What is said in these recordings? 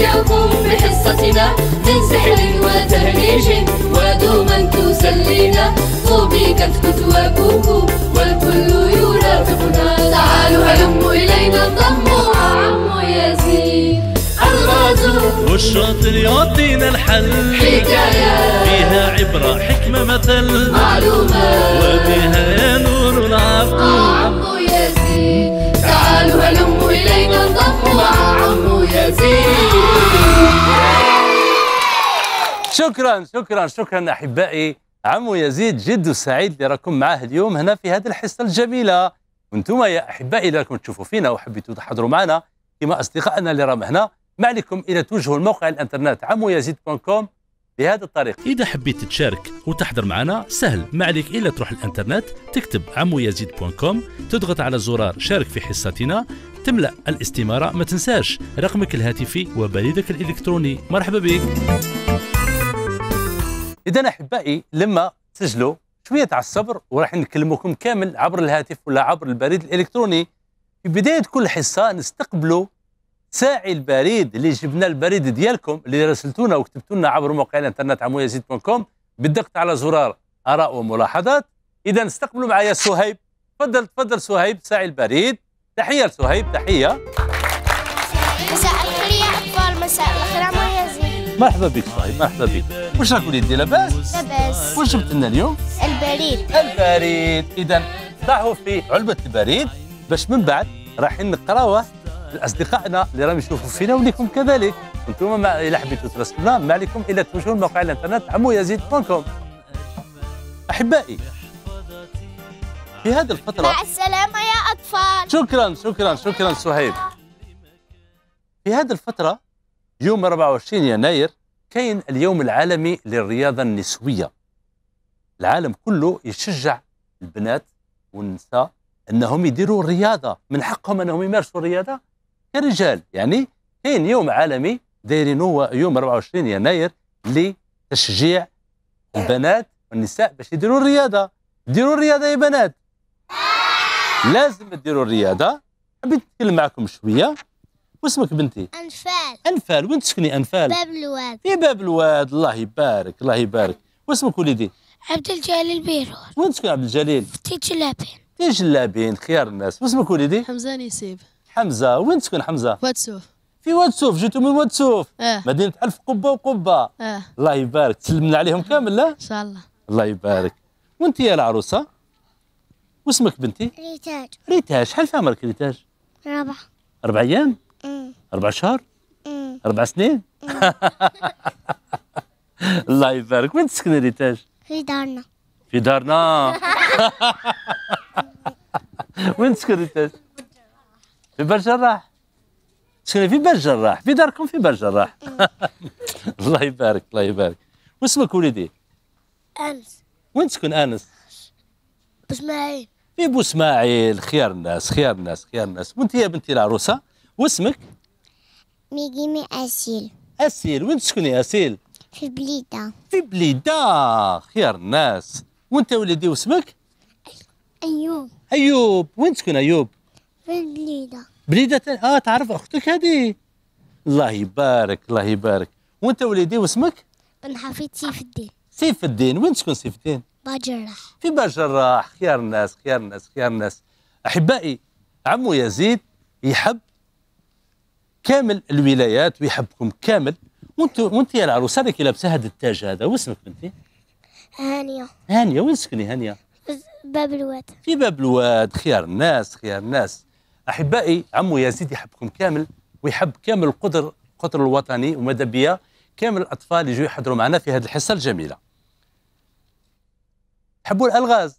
نمتعكم بحصتنا من سحر وتهريج ودوما تسلينا طوبى كتكوت وكوكو والكل يرافقنا. تعالوا هلموا إلينا انضموا مع عمو يزيد الغازو والشاطر يعطينا الحل حكايات فيها عبرة حكمة مثل معلومات وبها نور العقل عمو يزيد. تعالوا هلموا إلينا انضموا مع عمو يزيد. شكرا احبائي. عمو يزيد جد سعيد اللي راكم معاه اليوم هنا في هذه الحصه الجميله. وانتم يا احبائي اللي راكم تشوفوا فينا وحبيتوا تحضروا معنا كما اصدقائنا اللي راهم هنا، ما عليكم الى توجهوا الموقع الانترنت عمويزيد.com بهذه الطريقه. إذا حبيت تشارك وتحضر معنا سهل، ما عليك إلا تروح الانترنت تكتب عمويزيد.com، تضغط على زرار شارك في حصتنا، تملأ الاستمارة، ما تنساش رقمك الهاتفي وبريدك الإلكتروني. مرحبا بك. إذا أحبائي لما تسجلوا شوية على الصبر وراح نكلمكم كامل عبر الهاتف ولا عبر البريد الإلكتروني. في بداية كل حصة نستقبلوا ساعي البريد اللي جبنا البريد ديالكم اللي راسلتونا وكتبتوا لنا عبر موقع الانترنت عمويزيد.com بالضغط على زرار آراء وملاحظات. إذا نستقبلوا معايا سهيب. تفضل سهيب ساعي البريد. تحية لسهيب. تحية. مساء الخير يا أطفال. مساء الخير عمو يزيد. مرحبا بك سهيب. مرحبا بك. واش راك وليدي لاباس؟ لاباس. واش جبت لنا اليوم؟ البريد. إذا ضعوا في علبة البريد باش من بعد رايحين نقراوه لاصدقائنا اللي راهم يشوفوا فينا وليكم كذلك. انتم الا حبيتوا تراسلونا ما عليكم الا توجهوا لموقع الانترنت عمويزيد.com. احبائي في هذه الفتره مع السلامة يا أطفال. شكرا سهيب. في هذه الفتره يوم 24 يناير كاين اليوم العالمي للرياضه النسويه. العالم كله يشجع البنات والنساء انهم يديروا الرياضه، من حقهم انهم يمارسوا الرياضه كرجال. يعني كاين يوم عالمي دايرينه يوم 24 يناير لتشجيع البنات والنساء باش يديروا الرياضه. ديروا الرياضه يا بنات، لازم تديروا الرياضه. حبيت نتكلم معكم شويه. واسمك بنتي؟ انفال. وين تسكني انفال؟ باب الواد. في باب الواد. الله يبارك. واسمك وليدي؟ عبد الجليل بيروت. وين تسكن عبد الجليل؟ في جلابين. خيار الناس. واسمك وليدي؟ حمزة نسيب. حمزه. وين تسكن حمزه؟ واتسوف. في واتسوف. جيتوا من واتسوف؟ مدينه 1000 قبه وقبه. الله يبارك. تسلمنا عليهم كامل. لا ان شاء الله. الله يبارك. وانت يا العروسه واسمك بنتي؟ ريتاج. شحال في عمرك ريتاج؟ 4 ايام. 4 شهور. 4 سنين. الله يبارك. وين تسكني ريتاج؟ في دارنا. وين تسكن ريتاج؟ في بر جراح. تسكني في بر جراح. في داركم في بر جراح. الله يبارك. واسمك وليدي؟ أنس. وين تسكن انس؟ بسماعيل. في بوسماعيل. خيار الناس. وانت يا بنتي العروسه واسمك؟ ميجيمي اسيل. وين تسكني اسيل؟ في بليده. خيار الناس. وانت وليدي واسمك؟ ايوب. وين تسكن ايوب؟ في بليده. تعرف اختك هذه. الله يبارك. وانت وليدي واسمك؟ بن حفيظ سيف الدين. وين تسكن سيف الدين؟ بجراح. في بجراح. خيار الناس. احبائي عمو يزيد يحب كامل الولايات ويحبكم كامل. وانت يا العروسه راكي لابسه هذا التاج هذا. واسمك بنتي؟ هانيه. وين تسكني هانيه؟ باب الواد. في باب الواد. خيار الناس. احبائي عمو يزيد يحبكم كامل ويحب كامل القطر الوطني وماذا بيا كامل الاطفال اللي يجوا يحضروا معنا في هذه الحصه الجميله. تحبوا الالغاز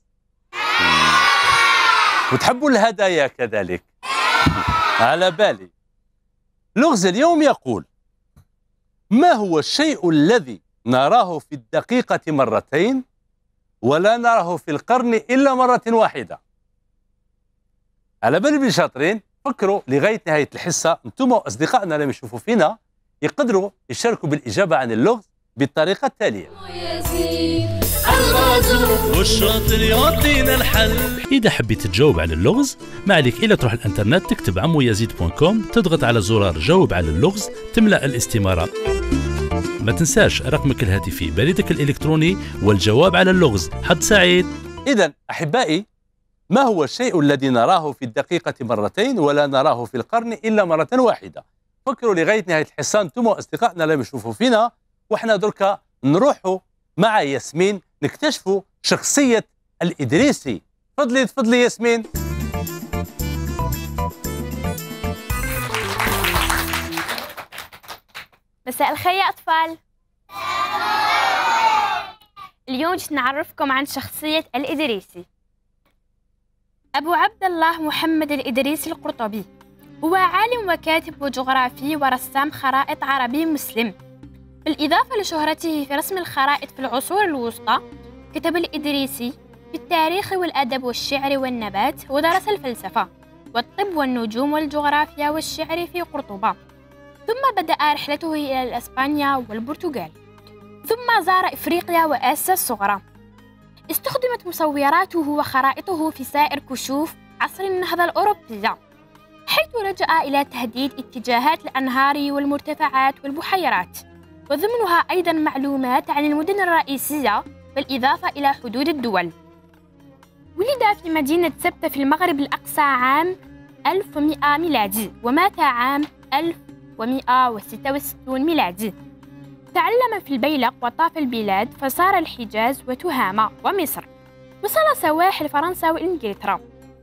وتحبوا الهدايا كذلك. على بالي. لغز اليوم يقول: ما هو الشيء الذي نراه في الدقيقة مرتين ولا نراه في القرن إلا مرة واحدة؟ على بالي بلي شاطرين. فكروا لغاية نهاية الحصة. انتم وأصدقائنا اللي يشوفوا فينا يقدروا يشاركوا بالإجابة عن اللغز بالطريقة التالية. الغازو والشاطر يعطينا الحل. إذا حبيت تجاوب على اللغز ما عليك إلا تروح الانترنت تكتب عمويزيد.com، تضغط على زرار جاوب على اللغز، تملأ الاستمارة. ما تنساش رقمك الهاتفي، بريدك الإلكتروني والجواب على اللغز. حظ سعيد. إذا أحبائي، ما هو الشيء الذي نراه في الدقيقة مرتين ولا نراه في القرن إلا مرة واحدة؟ فكروا لغاية نهاية الحصة أنتم وأصدقائنا اللي بيشوفوا فينا، وإحنا دركا نروحوا مع ياسمين نكتشفوا شخصية الإدريسي. تفضلي ياسمين. مساء الخير يا أطفال. اليوم جيت نعرفكم عن شخصية الإدريسي. أبو عبد الله محمد الإدريسي القرطبي هو عالم وكاتب وجغرافي ورسام خرائط عربي مسلم. بالإضافة لشهرته في رسم الخرائط في العصور الوسطى، كتب الإدريسي في التاريخ والأدب والشعر والنبات، ودرس الفلسفة والطب والنجوم والجغرافيا والشعر في قرطبة. ثم بدأ رحلته إلى إسبانيا والبرتغال، ثم زار إفريقيا وآسيا الصغرى. استخدمت مصوراته وخرائطه في سائر كشوف عصر النهضة الأوروبية، حيث لجأ إلى تحديد اتجاهات الأنهار والمرتفعات والبحيرات، وضمنها أيضاً معلومات عن المدن الرئيسية بالإضافة إلى حدود الدول. ولد في مدينة سبتة في المغرب الأقصى عام 1100 ميلادي، ومات عام 1166 ميلادي. تعلم في البيلق وطاف البلاد، فصار الحجاز وتهامة ومصر، وصل سواحل فرنسا وإنجلترا.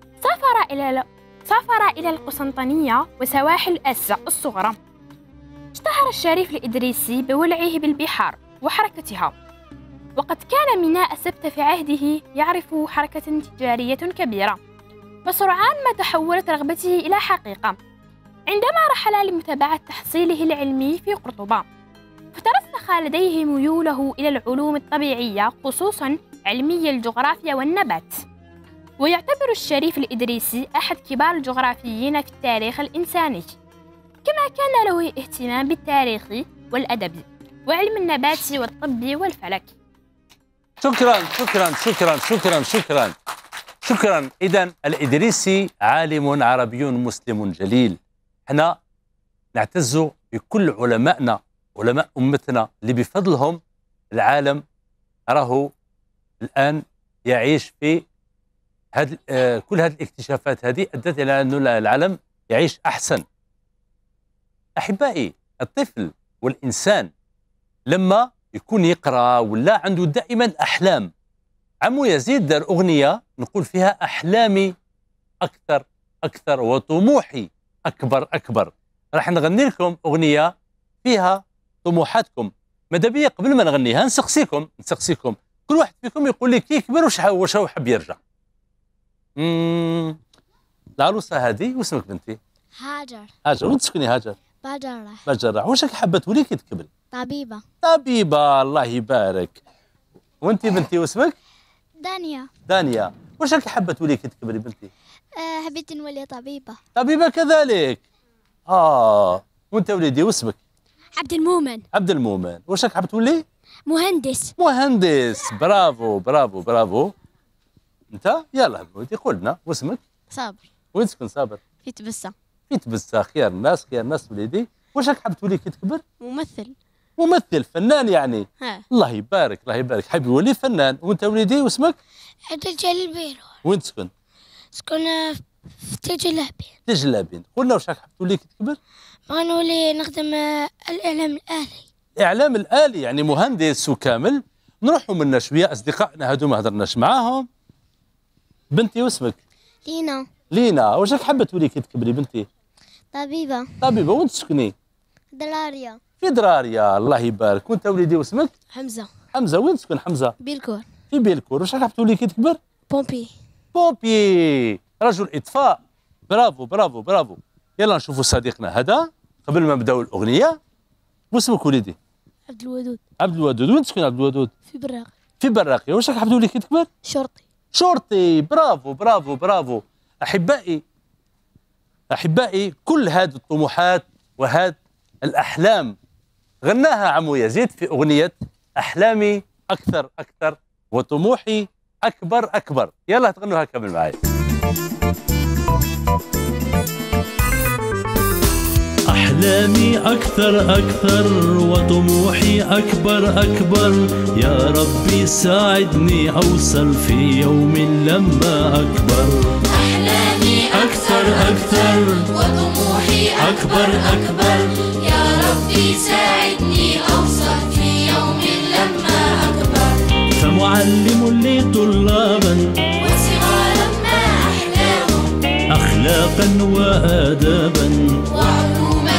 سافر إلى القسطنطينية وسواحل آسيا الصغرى. اشتهر الشريف الإدريسي بولعه بالبحار وحركتها، وقد كان ميناء سبتة في عهده يعرف حركة تجارية كبيرة، وسرعان ما تحولت رغبته إلى حقيقة عندما رحل لمتابعة تحصيله العلمي في قرطبة، فترسخ لديه ميوله إلى العلوم الطبيعية، خصوصاً علمي الجغرافيا والنبات. ويعتبر الشريف الإدريسي أحد كبار الجغرافيين في التاريخ الإنساني، كما كان له اهتمام بالتاريخ والأدب وعلم النبات والطب والفلك. شكرا. إذن الإدريسي عالم عربي مسلم جليل. احنا نعتز بكل علمائنا، علماء أمتنا، اللي بفضلهم العالم راهو الآن يعيش في كل هذه الاكتشافات هذه أدت إلى أن العالم يعيش أحسن. أحبائي، الطفل والإنسان لما يكون يقرأ ولا عنده دائما أحلام، عمو يزيد دار أغنية نقول فيها أحلامي أكثر وطموحي أكبر. راح نغني لكم أغنية فيها طموحاتكم. ماذا بيا قبل ما نغنيها نسقسيكم كل واحد فيكم يقول لي كي يكبر واش هو حاب يرجع. العروسة هذه واسمك بنتي؟ هاجر. وين تسكني هاجر؟ بجرة. واش راك حابة تولي كي تكبري؟ طبيبة. الله يبارك. وانت بنتي واسمك؟ دانيا. واش راك حابة تولي كي تكبري بنتي؟ حبيت نولي طبيبة كذلك. وانت وليدي واسمك؟ عبد المؤمن. واش راك حابة تولي؟ مهندس. برافو. انت يلا وليدي قول لنا واسمك؟ صابر. وين تسكن صابر؟ في تبسة. خير الناس وليدي. واش راك حاب تولي كي تكبر؟ ممثل فنان يعني. الله يبارك. حاب يولي فنان. وانت وليدي واسمك؟ عبد الجليل. وين تسكن؟ سكن في تجلابين. قلنا واش راك حاب تولي كي تكبر؟ غنولي نخدم الإعلام الآلي يعني مهندس وكامل. نروحوا منا شوية أصدقائنا هادو ما هضرناش معاهم. بنتي واسمك؟ لينا. واش راك حابة تولي كي تكبري بنتي؟ طبيبة. وين تسكني؟ في دراريا. الله يبارك. وانت وليدي واسمك؟ حمزة. وين تسكن حمزة؟ في بيلكور. واش راك حاب تولي كي تكبر؟ بومبي. رجل إطفاء. برافو. يلا نشوفوا صديقنا هذا قبل ما نبداو الأغنية. واسمك وليدي؟ عبد الودود. وين تسكن عبد الودود؟ في براقي. واش راك حاب تولي كي تكبر؟ شرطي. برافو. أحبائي، كل هذه الطموحات وهذه الأحلام غناها عمو يزيد في أغنية أحلامي أكثر وطموحي أكبر أكبر. يلا تغنوها كمل معي. أحلامي أكثر أكثر وطموحي أكبر أكبر، يا ربي ساعدني أوصل في يوم لما أكبر. أحلامي أكثر أكثر وطموحي أكبر أكبر، يا ربي ساعدني أوصل في يوم لما أكبر. فمعلم لي طلابا وصغارا ما أحلاهم، أخلاقا وآدابا وعلوما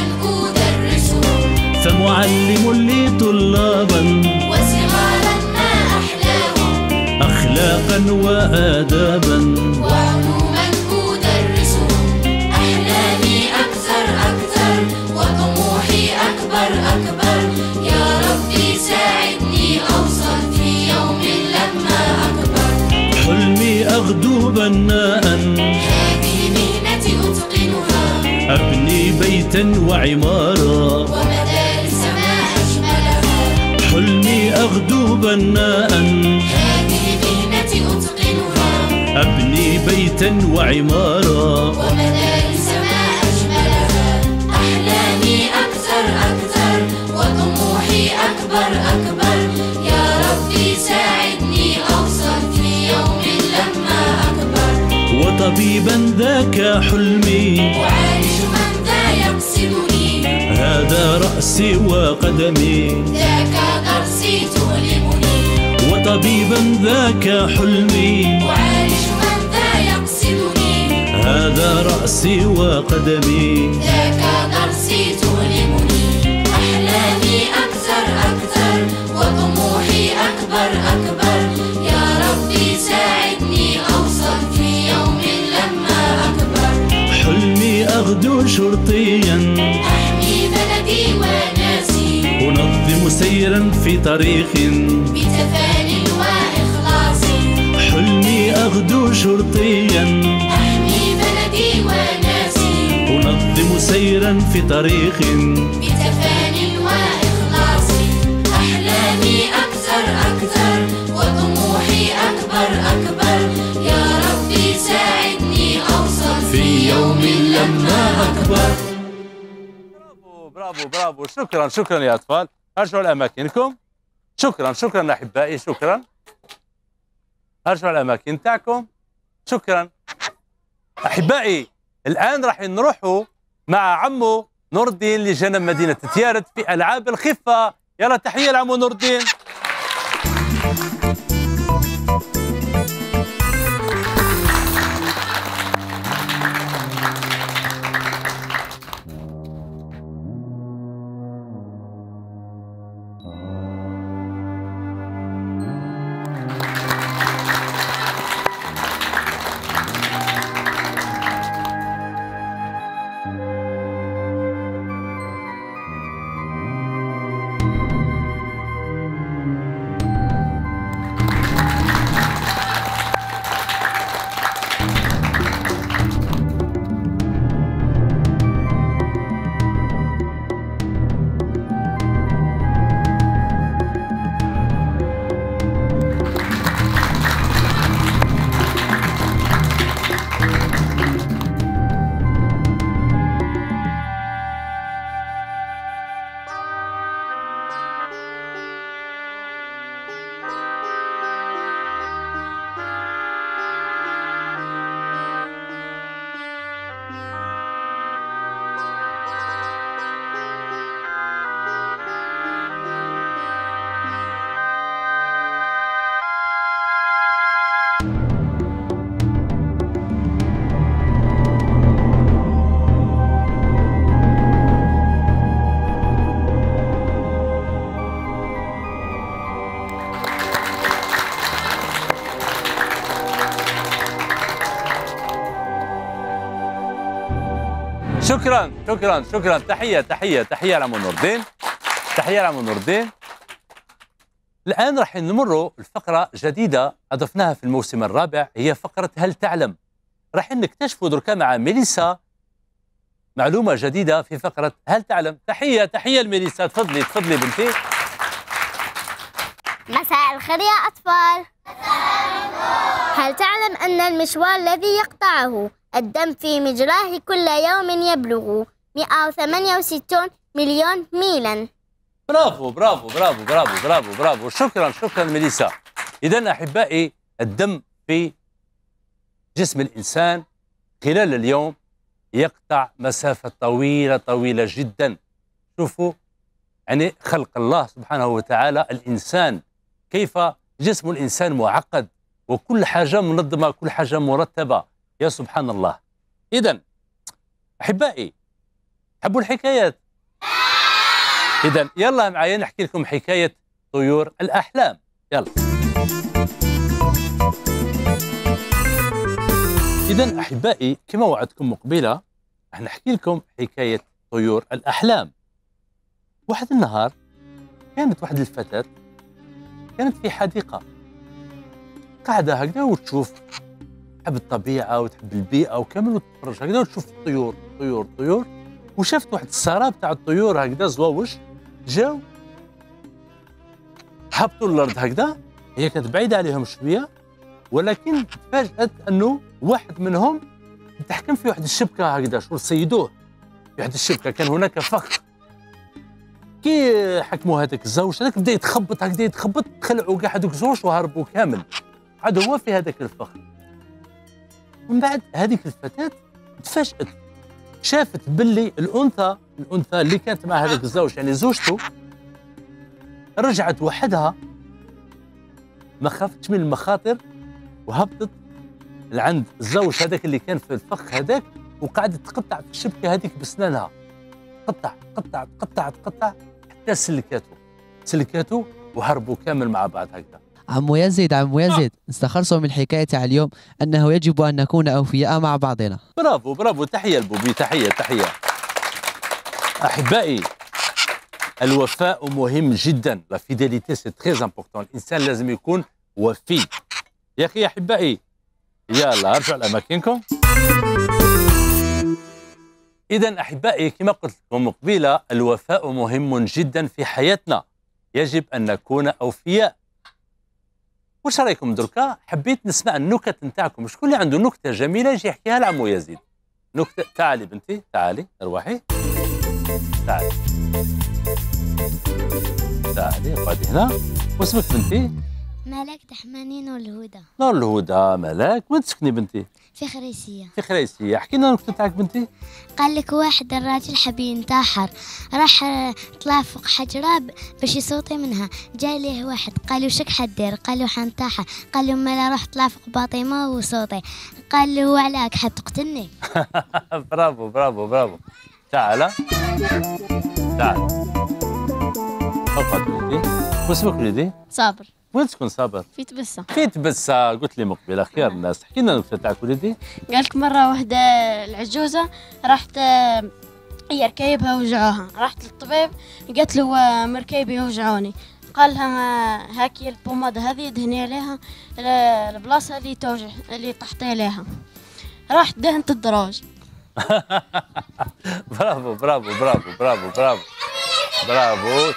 أدرسهم. فمعلم لي طلابا وصغارا ما أحلاهم، أخلاقا وآدابا وعلوما أدرسهم. أحلامي أكثر أكثر وطموحي أكبر أكبر، يا ربي ساعدني أوصل في يوم لما أكبر. حلمي أغدو بناء هذه مهنتي أتقنها، أبني بيتا وعمارا ومدارس ما أجملها. حلمي أغدو بناء هذه مهنتي أتقنها، أبني بيتا وعمارا ومدارس ما أجملها. أحلامي أكثر أكثر وطموحي أكبر أكبر، يا ربي ساعدني أوصل في يوم لما أكبر. وطبيبا ذاك حلمي أعالج من ذا يقصدني، هذا رأسي وقدمي ذاك درسي تؤلمني. وطبيبا ذاك حلمي أعالج من ذا يقصدني، هذا رأسي وقدمي ذاك درسي تؤلمني. أحلامي أكثر أكثر وطموحي أكبر أكبر، يا ربي ساعدني أوصل في يوم لما أكبر. حلمي أغدو شرطيا أحمي بلدي وناسي، أنظم سيرا في طريق بتفان وإخلاص. حلمي أغدو شرطيا أحمي بلدي وناسي، أنظم سيرا في طريق بتفان وإخلاص. أحلامي أكثر أكثر وطموحي أكبر أكبر، يا ربي ساعدني أوصل في يوم لما أكبر. برافو برافو برافو. شكرا شكرا يا أطفال. ارجعوا لأماكنكم. شكرا شكرا أحبائي. شكرا. ارجعوا الأماكن تاعكم. شكرا أحبائي. الآن راح نروحوا مع عمو نور الدين اللي جانا من مدينة تيارت في ألعاب الخفة. يلا تحية لعمو نور الدين. شكرا شكرا شكرا. تحية تحية تحية لعمو نور الدين. تحية لعمو نور الدين. الآن راح نمروا لفقرة جديدة أضفناها في الموسم الرابع، هي فقرة هل تعلم. راح نكتشفوا دركا مع ميليسا معلومة جديدة في فقرة هل تعلم. تحية تحية لميليسا. تفضلي تفضلي بنتي. مساء الخير يا أطفال. هل تعلم أن المشوار الذي يقطعه الدم في مجراه كل يوم يبلغ 168 مليون ميلا؟ برافو برافو برافو برافو برافو برافو، شكرا شكرا ميليسا. إذا أحبائي، الدم في جسم الإنسان خلال اليوم يقطع مسافة طويلة طويلة جدا. شوفوا يعني خلق الله سبحانه وتعالى الإنسان، كيف جسم الإنسان معقد وكل حاجة منظمة، كل حاجة مرتبة، يا سبحان الله. إذا أحبائي، تحبوا الحكايات؟ إذا يلا معايا نحكي لكم حكاية طيور الأحلام. يلا. إذا أحبائي، كما وعدتكم مقبلة راح نحكي لكم حكاية طيور الأحلام. واحد النهار كانت واحد الفتاة كانت في حديقة قاعدة هكذا وتشوف، تحب الطبيعة وتحب البيئة وكامل، وتتفرج هكذا وتشوف الطيور طيور طيور، وشافت واحد السراب تاع الطيور هكذا زواوش جاو هبطوا الأرض هكذا. هي كانت بعيدة عليهم شوية، ولكن تفاجأت أنه واحد منهم يتحكم في واحد الشبكة هكذا، شغل صيدوه في واحد الشبكة، كان هناك فخ. كي حكموا هذاك الزوج هذاك بدا يتخبط هكذا يتخبط، خلعوا كاع هذوك الزوج وهربوا كامل، عاد هو في هذاك الفخ. ومن بعد هذيك الفتاة تفاجأت، شافت باللي الأنثى اللي كانت مع هذاك الزوج يعني زوجته رجعت وحدها، ما خافتش من المخاطر، وهبطت لعند الزوج هذاك اللي كان في الفخ هذاك، وقعدت تقطع في الشبكة هذيك بسنانها، تقطع حتى سلكاته وهربوا كامل مع بعض هكذا. عمو يزيد، استخلصوا من الحكاية تاع اليوم أنه يجب أن نكون أوفياء مع بعضنا. برافو، تحية البوبي، تحية. أحبائي، الوفاء مهم جدا، لا فيداليتي سي تري امبورطون، الإنسان لازم يكون وفي. يا أخي أحبائي، يلا ارجعوا لأماكنكم. إذا أحبائي، كما قلت لكم قبيلة، الوفاء مهم جدا في حياتنا، يجب أن نكون أوفياء. واش رايكم دركا؟ حبيت نسمع النكت نتاعكم، شكون اللي عنده نكتة جميلة يجي يحكيها لعمو يزيد. نكتة، تعالي بنتي، تعالي اروحي، تعالي اقعدي هنا. واسمك بنتي؟ ملاك تحمانين والهدى. نور الهدى. ملاك، وين تسكني بنتي؟ في خريسية. في خريسية. احكي لنا النكتة تاعك بنتي. قال لك واحد الراجل حب ينتحر، راح طلع فوق حجرة باش يصوتي منها، جاء ليه واحد قال له شك حدير؟ قال له حنتحر. قال له مالا روح طلع فوق باطمة وصوتي. قال له وعلاك حاب تقتلني؟ برافو. تعال اقعد بنتي. واسمك وليدي؟ صابر. وين تكون صابر؟ في تبسة. في تبسة، قلت لي مقبلة خير الناس. حكي لنا النكتة تاعك وليدي. قالك مرة واحدة العجوزة راحت هي ركايبها وجعوها، راحت للطبيب قالت له مركايبي وجعوني، قال لها هاكي البومادة هذه دهني عليها البلاصة اللي توجع اللي طحتي عليها، راحت دهنت الدراج. برافو.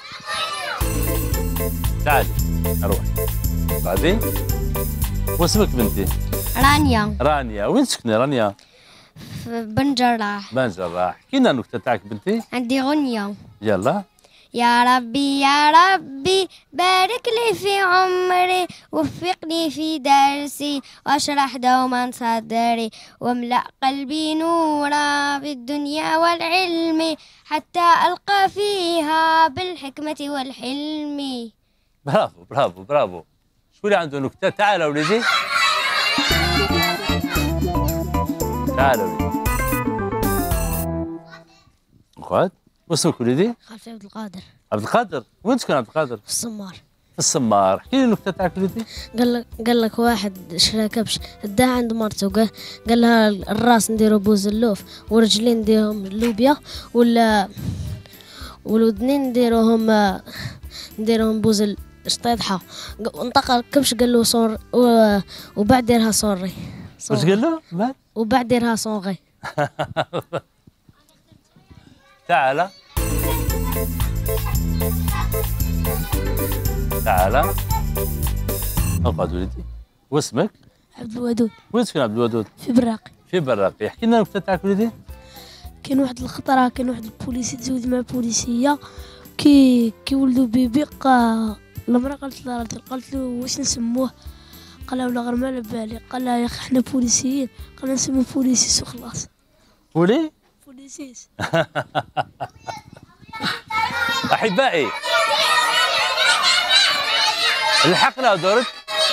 تعالي اروح بعدين. واسمك بنتي؟ رانيا. وين تسكني رانيا؟ في بن جراح. احكي لنا النكتة تاعك بنتي. عندي غنية. يلا. يا ربي بارك لي في عمري، وفقني في درسي، واشرح دوما صدري، واملأ قلبي نورا بالدنيا والعلم، حتى ألقى فيها بالحكمة والحلم. برافو. شكون اللي عنده نكتة؟ تعال وليدي. اقعد. واسمك وليدي؟ خلفي عبد القادر. وين تسكن عبد القادر؟ في السمار. في السمار. احكي لي النكتة تاعك وليدي. قال لك واحد شرا كبش داه عند مرته، قال لها الراس نديرو بوز اللوف، ورجلين نديرهم اللوبيا، والودنين نديروهم بوز الشطيطحة. انطق الكبش قال له صور، وبعد ديرها صوري. واش قال له؟ وبعد ديرها صوغي. تعال. تعال اقعد ولدي. واسمك؟ عبد الودود. وين تسكن عبد الودود؟ في براقي. في براقي. احكي لنا النكته تاعك ولدي. كان واحد الخطرة كان واحد البوليسي تزوج مع بوليسية كي ولدوا بيبي المرأة قالت له واش نسموه؟ قال لها ولا غير ما على بالي. قال لها يا اخي حنا بوليسيين. قال نسموه بوليسيس وخلاص. بوليسيس. احبائي الحقنا دورك.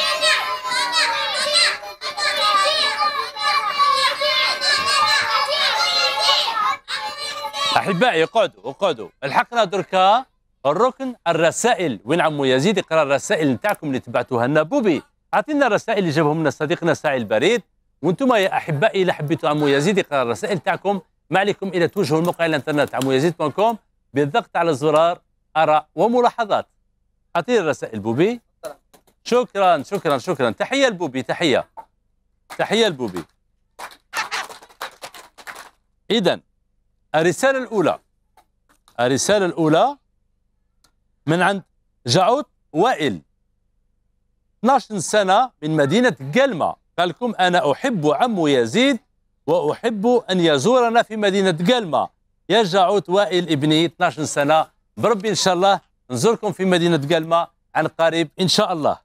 احبائي اقعدوا الحقنا دركا الركن الرسائل. وين عمو يزيد يقرا الرسائل نتاعكم اللي تبعتوها لنا. بوبي اعطينا الرسائل اللي جابهم لنا صديقنا ساعي البريد. وانتم يا احبائي اذا حبيتوا عمو يزيد يقرا الرسائل تاعكم ما عليكم الا توجهوا الموقع الانترنت عمويزيد.com بالضغط على زرار اراء وملاحظات. اعطيني الرسائل بوبي. شكرا. تحيه لبوبي. تحيه لبوبي. اذا الرساله الاولى من عند جعوت وائل 12 سنه من مدينه قلمه. قال لكم انا احب عمو يزيد واحب ان يزورنا في مدينه قلمه. يا جعوت وائل ابني 12 سنه بربي ان شاء الله نزوركم في مدينه قلمه عن قريب ان شاء الله.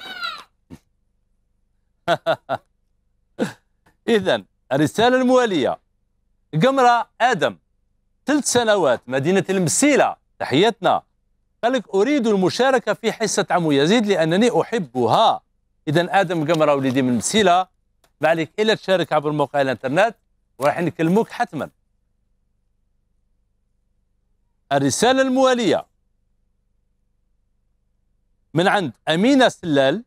اذا الرساله المواليه قمره ادم 3 سنوات مدينه المسيله. تحياتنا. قال لك اريد المشاركه في حصه عمو يزيد لانني احبها. اذا ادم قمره وليدي من المسيله ما عليك الا تشارك عبر موقع الانترنت وراح نكلموك حتما. الرساله المواليه من عند امينه سلال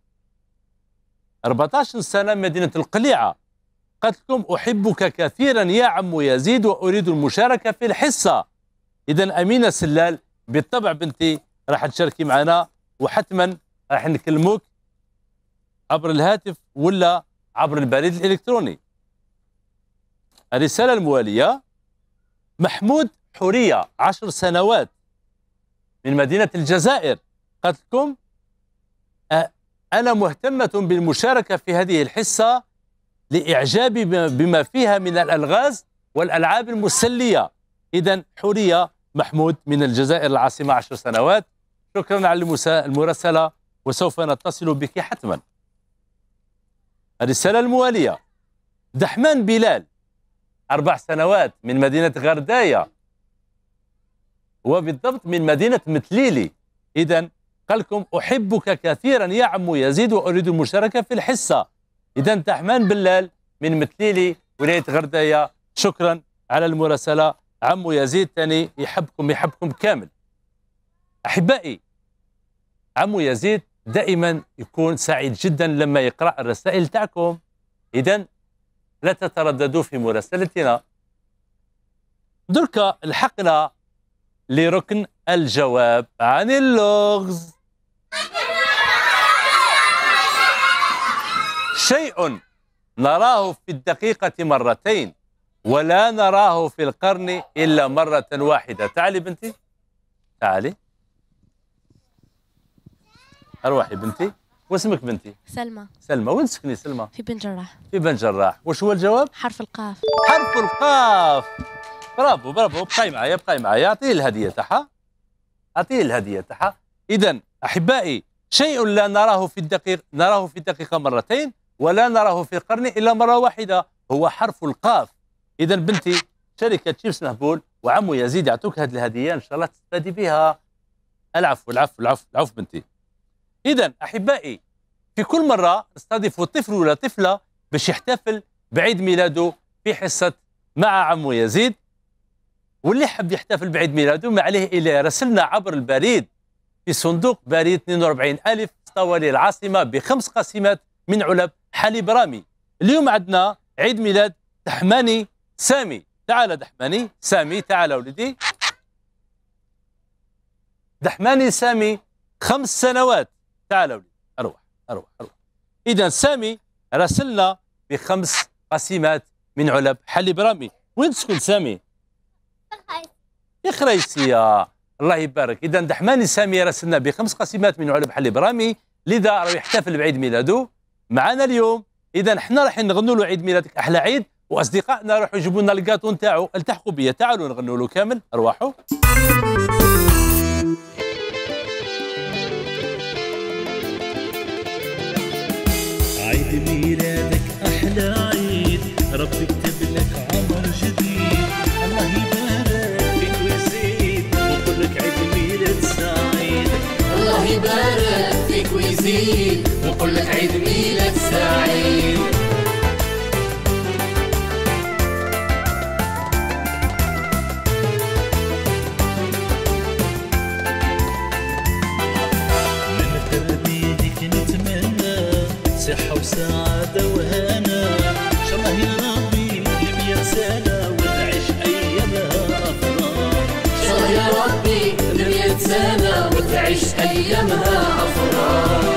14 سنه مدينه القليعه. قالت لكم احبك كثيرا يا عمو يزيد واريد المشاركه في الحصه. اذا امينه سلال بالطبع بنتي راح تشاركي معنا وحتما راح نكلموك عبر الهاتف ولا عبر البريد الالكتروني. الرساله المواليه محمود حوريه 10 سنوات من مدينه الجزائر. قالت لكم انا مهتمه بالمشاركه في هذه الحصه لاعجابي بما فيها من الالغاز والالعاب المسليه. اذا حوريه محمود من الجزائر العاصمه 10 سنوات. شكرا على المراسله وسوف نتصل بك حتما. الرساله المواليه دحمان بلال 4 سنوات من مدينه غردايه وبالضبط من مدينه متليلي. اذا قال لكم احبك كثيرا يا عمو يزيد واريد المشاركه في الحصه. اذا دحمان بلال من متليلي ولايه غردايه. شكرا على المراسله. عمو يزيد ثاني يحبكم كامل. احبائي عمو يزيد دائما يكون سعيد جدا لما يقرا الرسائل تاعكم. اذا لا تترددوا في مراسلتنا. دركا الحقنا لركن الجواب عن اللغز. شيء نراه في الدقيقة مرتين ولا نراه في القرن إلا مرة واحدة. تعالي بنتي تعالي. أروحي بنتي. واسمك بنتي؟ سلمى. وين تسكني سلمى؟ في بن جراح. في بن جراح. وش هو الجواب؟ حرف القاف. حرف القاف. برافو. بقاي معايا. أعطيه الهدية تاعها. إذا أحبائي شيء لا نراه في الدقيقة مرتين ولا نراه في القرن إلا مرة واحدة هو حرف القاف. إذا بنتي شركة شيبس مهبول وعمو يزيد يعطوك هذه الهدية إن شاء الله تستفادي بها. العفو بنتي. إذا أحبائي في كل مرة نستضيف طفل ولا طفلة باش يحتفل بعيد ميلاده في حصة مع عمو يزيد. واللي حب يحتفل بعيد ميلاده ما عليه إلا يرسلنا عبر البريد في صندوق بريد 42000 طوالي العاصمة ب5 قسيمات من علب حليب رامي. اليوم عندنا عيد ميلاد دحماني سامي. تعال دحماني سامي. تعال ولدي. دحماني سامي 5 سنوات. تعال ولدي. أروح. إذا سامي راسلنا ب5 قسيمات من علب حليب رامي. وين تسكن سامي؟ يا خريسية. الله يبارك. اذا دحماني سامي راسلنا ب5 قسيمات من علب حليب رامي، لذا راه يحتفل بعيد ميلاده معنا اليوم. اذا حنا راح نغنوا له عيد ميلادك احلى عيد، واصدقائنا راحوا يجيبوا لنا الكاطو نتاعو. التحقوا بيا، تعالوا نغنوا له كامل. ارواحوا. عيد ميلادك أحلى عيد، ربي كتب لك عمر جديد، الله يبارك فيك ويزيد ونقول لك عيد ميلاد سعيد. الله يبارك فيك ويزيد ونقول لك عيد ميلاد سعيد. صحة وسعادة وهنا، إن شاء الله يا ربي ل100 سنة وتعيش أيامها أفراح. إن شاء الله يا ربي ل100 سنة وتعيش أيامها أفراح.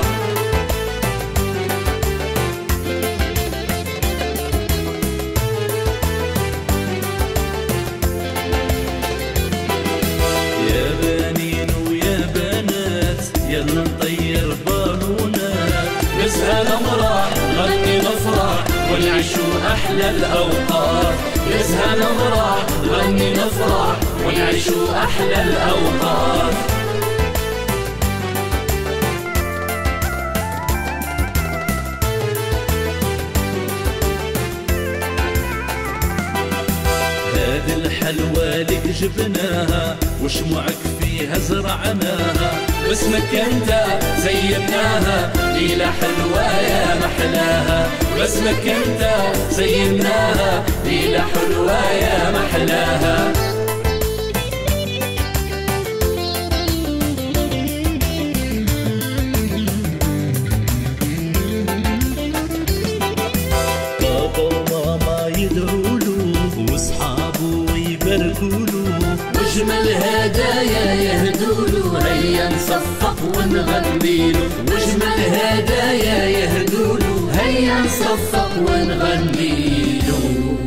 يا بنين ويا بنات يلا نطير بالونات، نسهى نمرح نغني نفرح ونعيشوا أحلى الأوقات. نسهى نمرح نغني نفرح ونعيشوا أحلى الأوقات. هذه الحلوى لك جبناها وشموعك فيها زرعناها، باسمك انت زيناها ليلة حلوة يا محلاها. باسمك انت زيناها ليلة حلوة يا محلاها. بابا وماما يدعوله واصحابه يباركوله، واجمل هدايا يهدوله هيا نصفق ونغنيله. واجمل هدايا يهدوله هيا نصفق ونغنيله.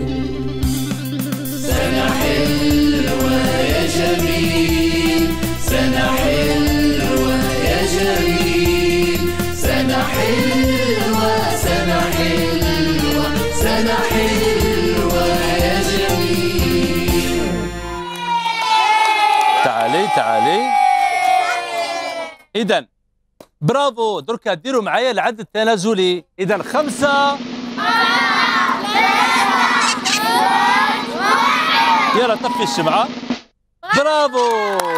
سنة حلوة يا جميل، سنة حلوة يا جميل، سنة حلوة، سنة حلوة، سنة حلوة يا جميل. تعالي. إذا برافو، دركا ديروا معايا العد التنازلي. إذا 5 يلا طفي الشمعة. برافو.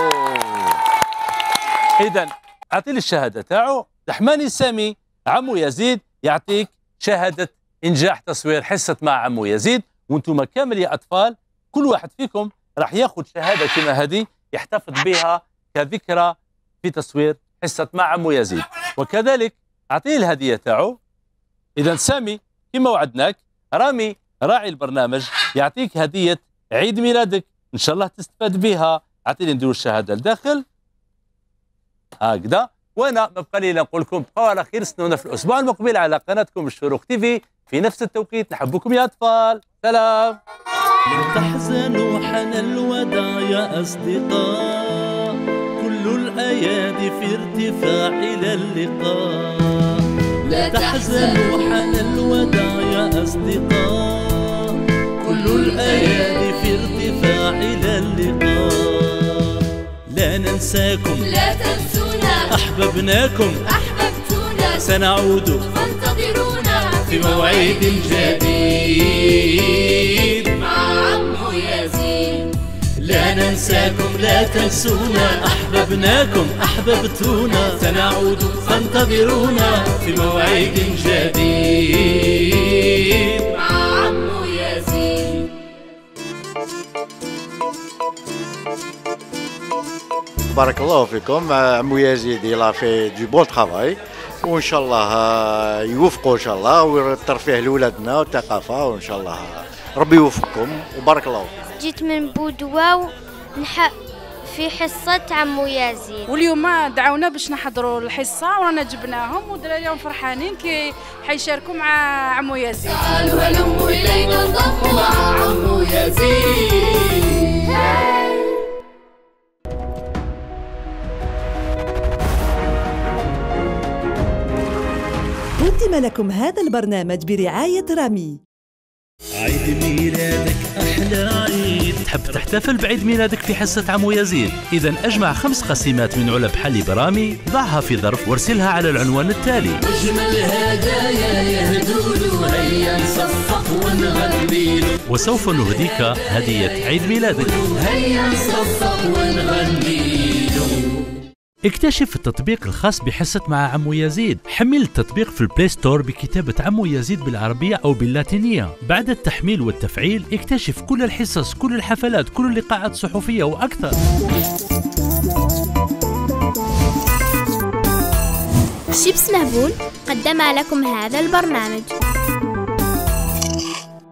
إذا أعطيني الشهادة تاعو. دحماني سامي عمو يزيد يعطيك شهادة إنجاح تصوير حصة مع عمو يزيد، وانتم كامل يا أطفال كل واحد فيكم راح ياخذ شهادة كما هذه يحتفظ بها كذكرى في تصوير حصة مع عمو يزيد. وكذلك أعطيه الهدية تاعو. إذا سامي كما وعدناك، رامي راعي البرنامج يعطيك هدية عيد ميلادك، إن شاء الله تستفاد بها. أعطيني نديروا الشهادة لداخل هكذا. وأنا ما بقى لي إلا نقول لكم بقوا على خير، استنونا في الأسبوع المقبل على قناتكم الشروق تيفي في نفس التوقيت. نحبكم يا أطفال، سلام. لا تحزنوا حان الوداع يا أصدقاء، كل الأيادي في ارتفاع إلى اللقاء. لا تحزنوا حان الوداع يا أصدقاء، كل الأيادي في ارتفاع إلى اللقاء. لا ننساكم، لا تنسونا، أحببناكم، أحببتونا، سنعود فانتظرونا في موعد جديد مع عمو يزيد. لا ننساكم، لا تنسونا، أحببناكم، أحببتونا، سنعود فانتظرونا في موعد جديد مع عمو يزيد. بارك الله فيكم. عمو يزيد il a fait du bon travail وان شاء الله يوفقوا ان شاء الله والترفيه لولادنا والثقافه، وان شاء الله ربي يوفقكم وبارك الله فيكم. جيت من بودواو في حصة عمو يزيد، واليوم دعونا باش نحضروا الحصة ورانا جبناهم ودراريهم فرحانين كي حيشاركوا مع عمو يزيد. تعالوا هلموا إلينا انضموا مع عمو يزيد. قدم لكم هذا البرنامج برعاية رامي. عيد ميلادك أحلى عيد. تحب تحتفل بعيد ميلادك في حصة عمو يزيد؟ إذا أجمع 5 قسيمات من علب حليب رامي، ضعها في ظرف وارسلها على العنوان التالي. أجمل هدايا يهدولو، هيا نصفق ونغنيلو، وسوف نهديك هدية عيد ميلادك. هيا نصفق ونغنيلو. اكتشف التطبيق الخاص بحصة مع عمو يزيد. حمل التطبيق في البلاي ستور بكتابة عمو يزيد بالعربية أو باللاتينية. بعد التحميل والتفعيل اكتشف كل الحصص، كل الحفلات، كل اللقاءات الصحفية وأكثر. شيبس مهبول قدم لكم هذا البرنامج.